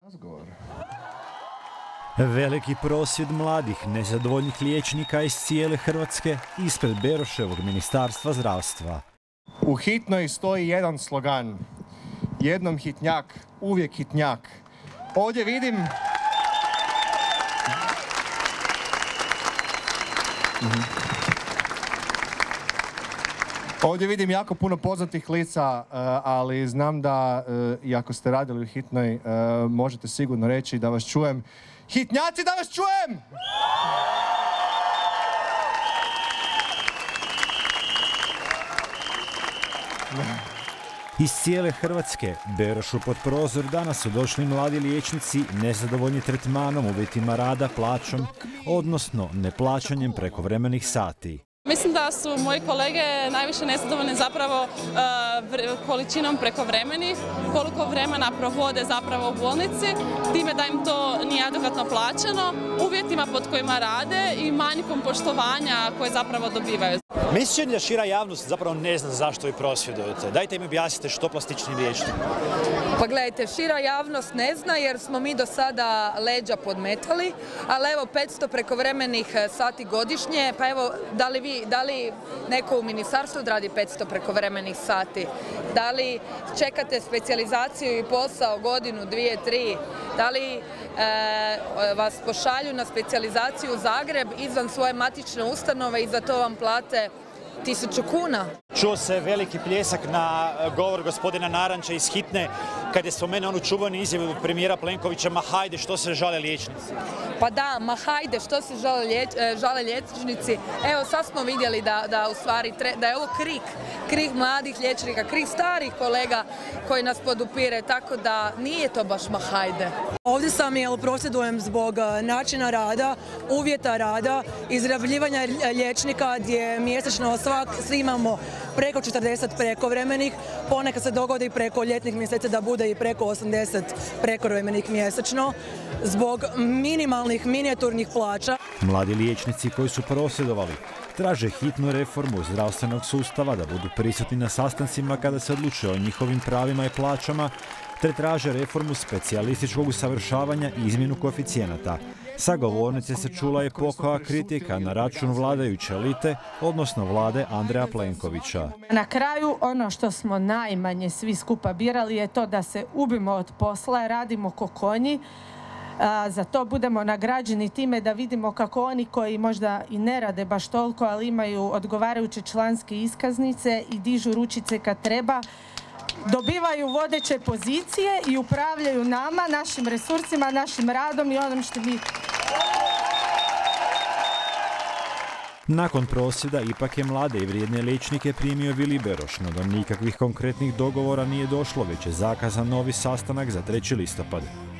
Veliki prosvjed mladih, nezadovoljnih liječnika iz cijele Hrvatske ispred Beroševog ministarstva zdravstva. U hitnoj stoji jedan slogan. Jednom hitnjak, uvijek hitnjak. Ovdje vidim... Ovdje vidim jako puno poznatih lica, ali znam da i ako ste radili u hitnoj, možete sigurno reći da vas čujem. Hitnjaci, da vas čujem! Iz cijele Hrvatske, Berošu pod prozor danas su došli mladi liječnici nezadovoljni tretmanom, uvjetima rada, plaćom, odnosno neplaćanjem prekovremenih sati. Mislim da su moji kolege najviše nezadovoljni zapravo količinom prekovremenih, koliko vremena provode zapravo u bolnici, time da im to nije adekvatno plaćeno, uvjetima pod kojima rade i manjkom poštovanja koje zapravo dobivaju. Mislim da šira javnost zapravo ne zna zašto vi prosvjedujete. Dajte mi objasnite što plastični liječnik. Pa gledajte, šira javnost ne zna jer smo mi do sada leđa podmetali, ali evo 500 prekovremenih sati godišnje, pa evo da li neko u ministarstvu odradi 500 prekovremenih sati? Da li čekate specijalizaciju i posao godinu, dvije, tri? Da li vas pošalju na specijalizaciju u Zagreb izvan svoje matične ustanove i za to vam plate 1000 kuna? Čuo se veliki pljesak na govor gospodina Naranča iz hitne kad je spomenuo onu čuvenu izjavu premijera Plenkovića, ma hajde što se žale liječnici. Pa da, ma hajde što se žale liječnici. Evo sad smo vidjeli da u stvari da je ovo krik mladih liječnika, krik starih kolega koji nas podupire, tako da nije to baš ma hajde. Ovdje sam jer prosvjedujem zbog načina rada, uvjeta rada, izrabljivanja liječnika gdje mjesečno svi imamo preko 40 prekovremenih, ponekad se dogodi preko ljetnih mjeseci da bude i preko 80 prekovremenih mjesečno, zbog minimalnih minijaturnih plaća. Mladi liječnici koji su prosvjedovali traže hitnu reformu zdravstvenog sustava, da budu prisutni na sastancima kada se odlučuje o njihovim pravima i plaćama, te traže reformu specijalističkog usavršavanja i izmjenu koeficijenata. Sa govornice se čula je pokoja kritika na račun vladajuće elite, odnosno vlade Andreja Plenkovića. Na kraju ono što smo najmanje svi skupa birali je to da se ubimo od posla, radimo ko konji. Za to budemo nagrađeni time da vidimo kako oni koji možda i ne rade baš toliko, ali imaju odgovarajuće članske iskaznice i dižu ručice kad treba, dobivaju vodeće pozicije i upravljaju nama, našim resursima, našim radom i onom što mi... Nakon prosvjeda ipak je mlade i vrijedne liječnike primio Vili Beroš, no do nikakvih konkretnih dogovora nije došlo, već je zakazan novi sastanak za 3. listopad.